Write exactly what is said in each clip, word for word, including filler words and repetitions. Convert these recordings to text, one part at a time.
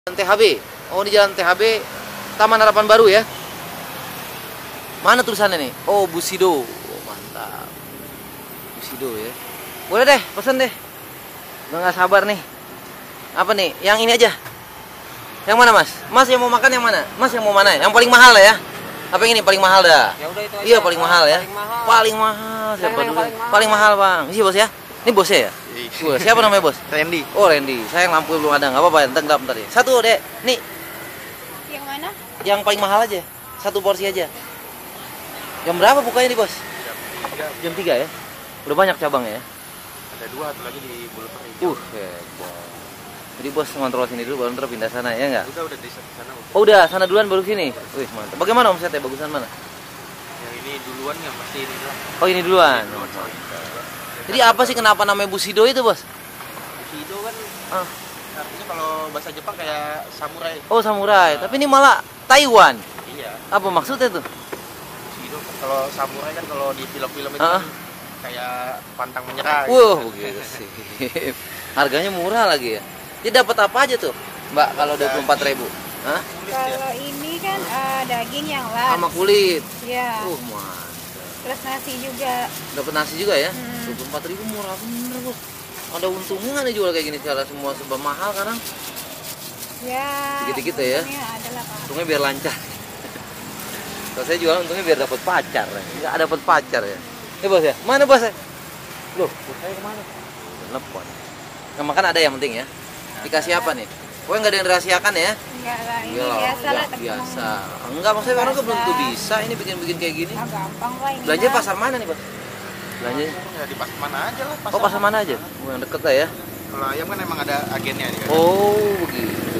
T H B. Oh, di Jalan T H B, Taman Harapan Baru ya. Mana tulisannya nih? Oh, Bushido. Oh, mantap. Bushido ya. Boleh deh, pesen deh. Udah nggak sabar nih. Apa nih? Yang ini aja. Yang mana, Mas? Mas yang mau makan yang mana? Mas yang mau mana? Yang paling mahal ya? Apa yang ini paling mahal dah? Ya udah itu aja. Iya, paling mahal ya. Paling mahal. Paling mahal. Siapa Paling dulu? mahal. Paling mahal, Bang. Iya, Bos ya. Ini bosnya ya? Iya. Siapa namanya, Bos? Randy. Oh, Randy. Sayang lampu belum ada. Enggak apa-apa, entar gelap bentar ya. Satu, Dek. Nih, Yang mana? yang paling mahal aja. Satu porsi aja. Jam berapa bukanya nih, Bos? Jam tiga ya? Udah banyak cabangnya ya? Ada dua, satu lagi di Boulevard. Uh, hebat. Jadi Bos ngontrol sini dulu, baru ntar pindah sana ya nggak? Udah, udah di sana. Udah. Oh, udah, sana duluan baru sini. Wih, mantap. Bagaimana omsetnya? Bagusan mana? Yang ini duluan yang pasti ini lah. Oh, ini duluan. Duluan, sorry. Jadi apa sih kenapa namanya Bushido itu, Bos? Bushido kan Ah. artinya kalau bahasa Jepang kayak samurai. Oh, samurai. Tapi ini malah Taiwan. Iya. Apa maksudnya tuh? Bushido kan kalau samurai kan kalau di film-film itu Ah. kan kayak pantang menyerah. Wah, begitu sih. Harganya murah lagi ya. Jadi dapat apa aja tuh, Mbak, kalau dua puluh empat ribu? Hah? Tulis dia. Kalau ini kan eh, daging yang large. Sama kulit. Ya. Uh, mantap. Terus nasi juga. Dapat nasi juga ya? Hmm. dua puluh empat ribu murah bener, Bos. Ada untungnya nggak nih jual kayak gini secara semua serba mahal sekarang? Ya. Dikit-dikit ya? untungnya ada lah, Pak. Untungnya biar lancar. Kalau saya jual untungnya biar dapat pacar. Nggak dapat pacar ya. Ini Bos ya? Mana Bos? Loh, bos saya kemana? Telepon. Nggak makan ada yang penting ya? Dikasih apa nih? Pokoknya nggak ada yang dirahasiakan ya? Enggak lah, ini Iyalah, biasa lah. nggak tapi biasa. emang Enggak, maksudnya orang kan belum Biasa. tentu bisa ini bikin-bikin kayak gini. Ah, gampang lah ini. Belanja mah. pasar mana nih, Bos? Belanja? Ya di pasar mana aja lah. Oh, pasar mana aja? Oh, yang deket lah ya. Kalau ayam kan emang ada agennya nih kan. Oh, begitu.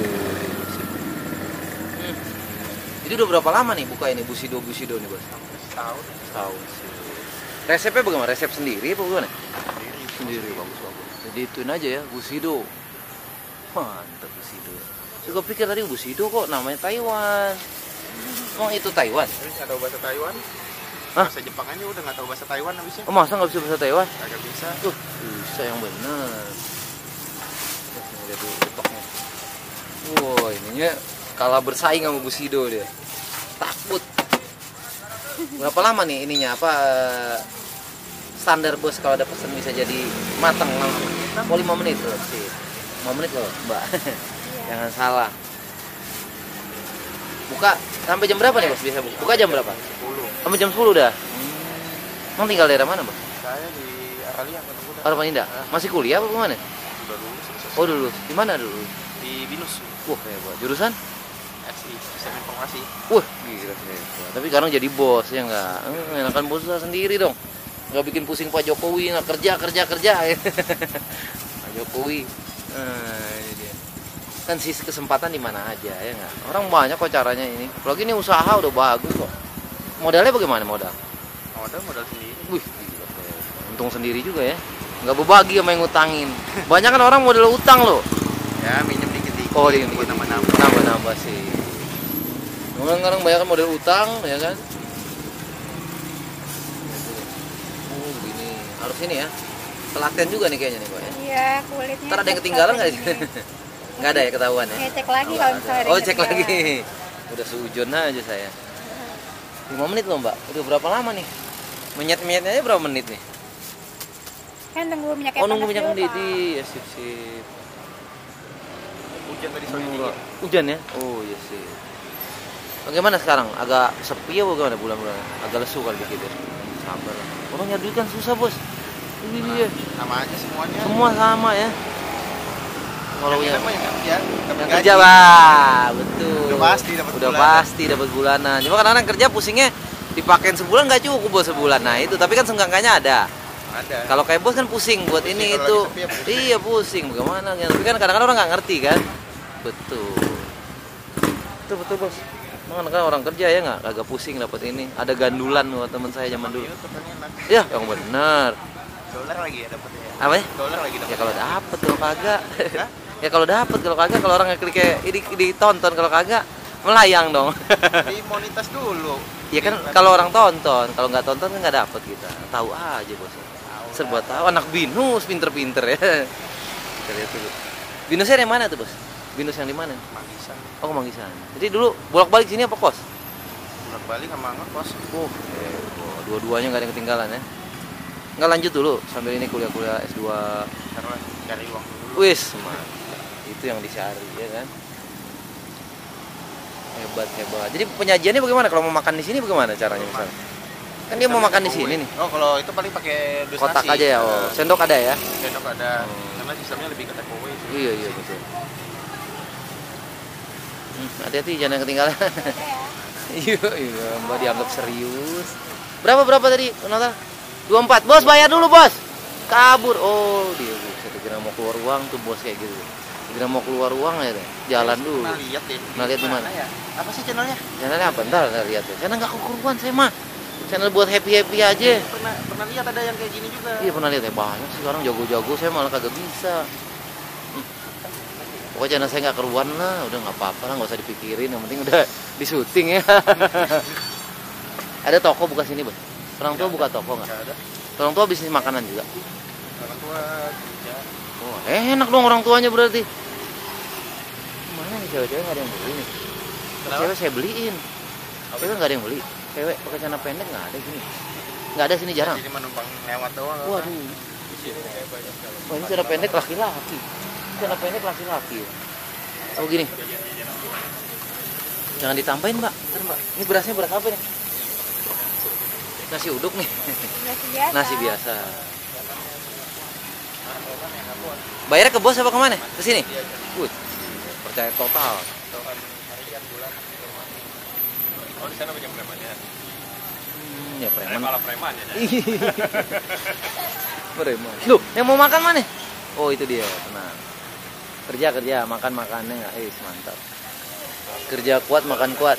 Hmm. Jadi udah berapa lama nih buka ini Bushido Bushido nih, Bos? Setahun. Tahun sih. Resepnya bagaimana? Resep sendiri apa gimana? Sendiri. Sendiri, bagus bagus. Jadi ituin aja ya, Bushido. Mantap Bushido. Saya kok pikir tadi Bushido kok namanya Taiwan. Emang itu Taiwan? Terus nggak tahu bahasa Taiwan. Hah? Bahasa Jepang aja udah nggak tahu bahasa Taiwan habisnya. Oh, masa nggak bisa bahasa Taiwan? Agak bisa. Tuh, bisa yang benar. Ini lihat dulu getoknya. Wow, ininya kalah bersaing sama Bushido dia. Takut. Berapa lama nih ininya apa eh, standar Bos kalau ada pesan bisa jadi matang langsung? Oh, lima menit loh sih. lima menit loh, Mbak. Jangan salah. Buka sampai jam berapa nih, Bos? Biasa buka? Buka jam berapa? sepuluh. Sampai jam sepuluh udah. Hmm. Emang tinggal daerah mana, Bos? Saya di Aralia kan udah. Harapan Indah. Masih kuliah apa gimana? Udah lulus. selesai. Oh, dulu. Di mana dulu? Di Binus. Wah, hebat. Jurusan? S I, Sistem Informasi. Wah, gila hebat. Tapi sekarang jadi bos ya enggak? Eh, enakan bos sendiri dong. Enggak bikin pusing Pak Jokowi, nggak kerja kerja kerja. Pak Jokowi. Nah, ini dia. Kan sisi kesempatan di mana aja ya enggak? Orang banyak kok caranya ini. Apalagi ini usaha udah bagus kok. Modalnya bagaimana modal? Modal modal sendiri. Wih, gila hebat. Untung sendiri juga ya. Enggak berbagi sama yang ngutangin. Banyak kan orang modal utang loh. Ya minjem dikit-dikit. Oh, dikit-dikit. buat nambah-nambah. Nambah-nambah sih. Orang-orang banyak kan model utang, ya kan? Oh, begini. Harus ini ya. Telaten juga nih kayaknya nih, Pak ya. Iya, kulitnya. Ntar ada yang tetap ketinggalan nggak? ini. Nggak ada ya ketahuan ya? Ya, cek lagi kalau misalnya ada Oh, yang cek ketinggalan. lagi. Udah seujon aja saya. lima menit loh, Mbak. Udah berapa lama nih? Menyet-menyetnya aja berapa menit nih? Kan tunggu minyaknya Oh, nunggu panas minyak dulu, mendidih. Pak. Ya, sip, sip. Hujan tadi sore Murah. dikit. Hujan ya? Oh iya sih. Bagaimana sekarang? Agak sepi ya bagaimana bulan-bulan? Agak lesu kali dikit ya? Sabar lah. Orang nyari duit kan susah, Bos. Ini dia. Sama aja semuanya. Semua sama ya. Kalau yang punya enak mah yang kerja, dapat yang gaji. kerja lah, betul. Udah pasti dapat Udah bulanan. pasti dapat bulanan. Cuma kadang-kadang kerja pusingnya dipakein sebulan nggak cukup Bos sebulan. Nah itu, tapi kan senggangannya ada. Ada. Kalau kayak Bos kan pusing buat Pusing, ini kalau itu. lagi sepi ya pusing. Iya pusing, bagaimana? Tapi kan kadang-kadang orang nggak ngerti kan. Betul. Betul betul Bos. Emang kan orang kerja ya nggak, kagak pusing dapat ini. Ada gandulan buat teman saya zaman dulu. YouTube kan enak. Ya, yang benar. Dolar lagi ya dapetnya. ya. Apa ya? Dolar lagi Ya dapat. kalau dapet, kalau kagak. Hah? Ya kalau dapet, kalau kagak, kalau orang ngeklik kayak ini ditonton, kalau kagak melayang dong. Di monetas dulu. Ya kan kalau orang tonton, kalau nggak tonton kan nggak dapet kita. Tahu aja Bos. Serba tahu, anak binus pinter-pinter ya. Kita lihat dulu. Binusnya yang mana tuh Bos? Binus yang di mana? Manggisan. Oh, ke Manggisan. Jadi dulu bolak-balik sini apa kos? Bolak balik sama ngekos. Oh, eh, oh, dua-duanya nggak ada yang ketinggalan ya. Nggak lanjut dulu sambil ini kuliah-kuliah S dua. Karena cari uang dulu. Wis, mantap. Itu yang dicari ya kan. Hebat, hebat. Jadi penyajiannya bagaimana kalau mau makan di sini bagaimana caranya misalnya? Kan dia mau makan di sini nih. Oh, kalau itu paling pakai dus Kotak nasi. aja ya. Oh, sendok ada ya? Sendok ada. Hmm. Karena sistemnya lebih ke take away sih. Iya, iya betul. Hmm, hati-hati jangan ketinggalan. Iya, iya, Mbak dianggap serius. Berapa berapa tadi penonton? dua puluh empat. Bos, bayar dulu, Bos. Kabur. Oh, dia bisa kira mau keluar uang tuh bos kayak gitu. Kira mau keluar uang ya deh. Jalan dulu. Pernah lihat deh. Pernah lihat di mana? Ya? Apa sih channelnya? Channelnya apa? Ntar saya lihat ya. Channel nggak kekeruan saya mah. Channel buat happy-happy aja. Pernah pernah lihat ada yang kayak gini juga. Iya pernah lihat ya, banyak sih sekarang jago-jago, saya malah kagak bisa. Hmm. Pokoknya channel saya nggak keruan lah, udah nggak apa-apa lah, nggak usah dipikirin, yang penting udah di syuting ya. Ada toko buka sini, Bos? Orang tua buka toko nggak? Nggak ada. Orang tua bisnis makanan juga. Orang tua kerja. Oh, enak dong orang tuanya berarti. Mana nih cewek-cewek nggak ada yang beli nih? Kenapa? Cewek saya beliin. Cewek nggak ada yang beli. Cewek pakai celana pendek nggak ada sini. Nggak ada sini jarang. Jadi menumpang lewat doang. Waduh. Wah, ini celana pendek laki-laki. Celana pendek laki-laki. Oh gini. Jangan ditambahin, Mbak. Bentar, Mbak. Ini berasnya beras apa nih? Nasi uduk nih. Nasi biasa. Nasi biasa. Bayarnya ke bos apa kemana? Ke sini? Wih, percaya total. Oh, di sana banyak premannya. Hmm, ya preman. Malah preman ya. Preman. Loh, yang mau makan mana? Oh, itu dia. Tenang. Kerja kerja, makan makannya nggak? Eh, mantap. Kerja kuat, makan kuat.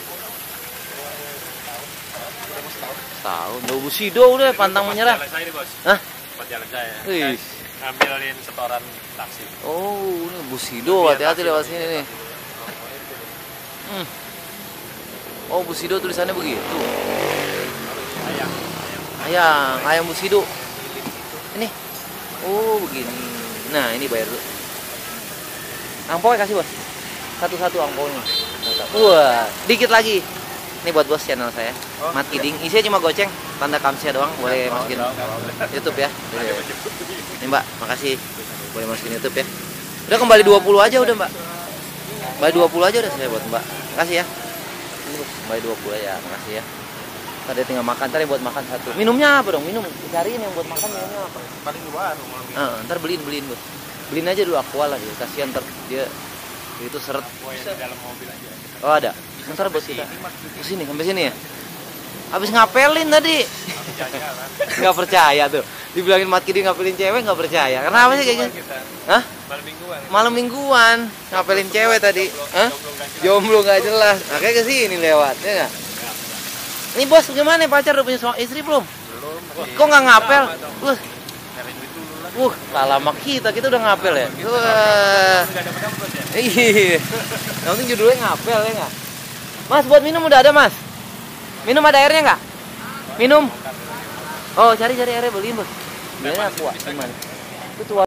Tahu, udah busido udah pantang menyerah. Jalan saya ini, Bos. Hah? Tempat jalan saya. Wih. Ngambilin setoran taksi. Oh, ini busido, hati-hati lewat sini nih. Hmm. Oh, busido tulisannya begitu. Ayam. Ayam, ayam busido. Ini. Oh, begini. Nah, ini bayar dulu. Angpaunya kasih, Bos. Satu-satu angpaunya. Wah, dikit lagi. Ini buat bos channel saya. Mat Kiding. Isinya cuma goceng, tanda kamsia doang. Boleh masukin YouTube ya. Ini, Mbak, makasih. Boleh masukin YouTube ya. Udah kembali dua puluh aja udah, Mbak. Kembali dua puluh aja udah saya buat Mbak. Makasih ya. Ini, Bos, kembali dua puluh ya. Makasih ya. Tadi tinggal makan, ntar buat makan satu. Minumnya apa dong? Minum. Cariin yang buat makan minumnya apa? Paling di warung. Ah, ntar beliin beliin, Bos. Beliin aja dulu Aqua lah ya. Kasihan ntar dia itu seret. Bisa dalam mobil aja. Oh, ada. Ntar buat kita. Ke sini, sampai sini ya. Habis ngapelin tadi. Nggak percaya tuh. Dibilangin Mat Kiding ngapelin cewek nggak percaya. Kenapa sih kayak gitu? Hah? Malam mingguan. Malam mingguan ngapelin cewek tadi. Hah? Jomblo nggak jelas. Makanya ke sini lewat, ya nggak? Ini bos gimana pacar udah punya suami istri belum? Belum. Kok nggak ngapel? Wah, Cari duit dulu lah. wah, kalah sama kita. Kita udah ngapel ya. Wah. Enggak dapat-dapat ya. Iya. Yang penting judulnya ngapel ya nggak? Mas buat minum udah ada mas. Minum ada airnya nggak? Minum. Oh cari cari airnya beliin bos. Biasanya aku gimana? Itu tua.